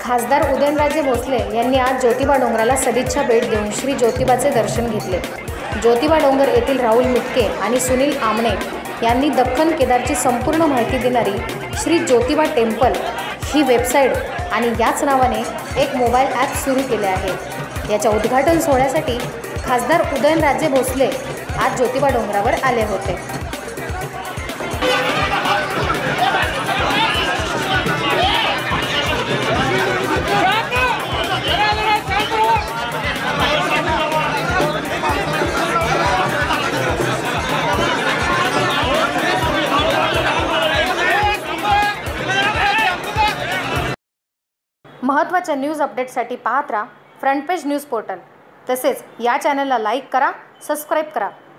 खासदार उदयनराजे भोसले यांनी आज ज्योतिबा डोंगराला सदिच्छा भेट देऊन श्री ज्योतिबाचे दर्शन घेतले। ज्योतिबा डोंगर येथील राहुल मिटके आणि सुनील आमणे यांनी दख्खन केदारची संपूर्ण माहिती देणारी श्री ज्योतिबा टेम्पल ही वेबसाईट आणि याच नावाने एक मोबाईल ॲप सुरू केले आहे। याच्या उद्घाटन सोहळ्यासाठी खासदार उदयनराजे भोसले आज ज्योतिबा डोंगरावर आले होते। महत्त्वाच्या न्यूज अपडेट्ससाठी पाहत राहा फ्रंट पेज न्यूज पोर्टल। तसेच या चॅनलला लाईक करा, सबस्क्राइब करा।